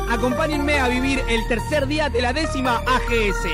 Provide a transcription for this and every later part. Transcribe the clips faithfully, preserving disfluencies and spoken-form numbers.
Acompáñenme a vivir el tercer día de la décima A G S.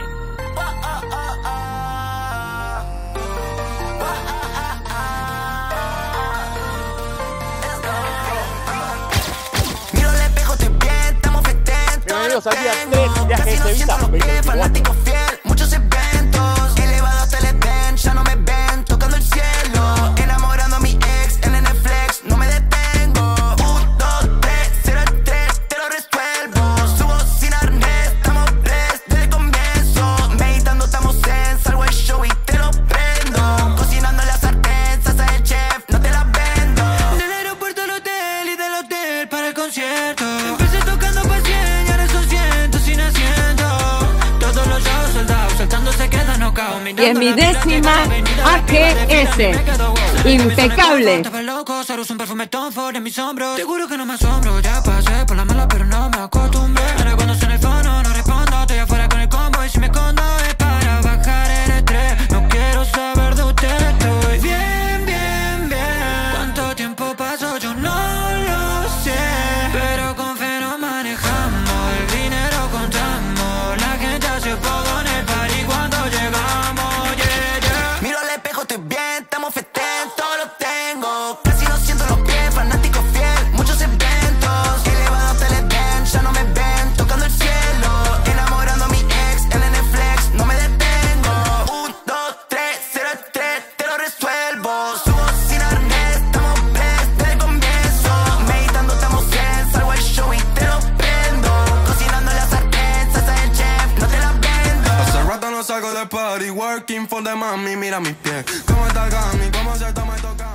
Miro el espejo, estoy bien, estamos festejando. Bienvenidos al día tres de A G S Visa veinte veinticuatro. Fanático fiel, muchos eventos. Elevados se les ven, ya no me ven, tocando el cielo. Enamorando a mi ex, en el Netflix, no me detengo. Un, dos, tres, cero el tres, te lo resuelvo. Subo sin arnés, estamos blessed desde el comienzo. Meditando estamos en, salgo el show y te lo prendo. Cocinando en la sartén, salsa del chef, no te la vendo. Del aeropuerto al hotel y del hotel para el concierto. Empecé tocando pa' cien y ahora son cientos sin asiento. Todos los shows soldados, saltando se quedan nocaut. Y en mi décima A G S, impecable. Un perfume Tom Ford en mis hombros. Seguro que no me asombro, ya pasé por la mala pero no me acostumbré. Ahora cuando suena el fono no respondo, estoy afuera con el combo y si me escondo es para bajar el estrés. No quiero saber de usted, estoy bien, bien, bien. ¿Cuánto tiempo pasó? Yo no lo sé, pero con fe nos manejamos, el dinero contamos, la gente hace poco en el party cuando llegamos, yeah, yeah. Miro al espejo, estoy bien, estamos festejando, todo lo tengo. Casi no siento los pies, fanático fiel, muchos eventos. Elevados se les ven, ya no me ven, tocando el cielo. Enamorando a mi ex, en el Netflix, no me detengo. Un, dos, tres, cero el tres, te lo resuelvo. Subo sin arnés, estamos blessed desde el comienzo. Meditando estamos en, salgo el show y te lo prendo. Cocinando en la sartén, salsa del chef, no te la vendo. Hace rato no salgo de party, working for the mami, mira mis pies. ¿Cómo está Gami? ¿Cómo se toma y toca?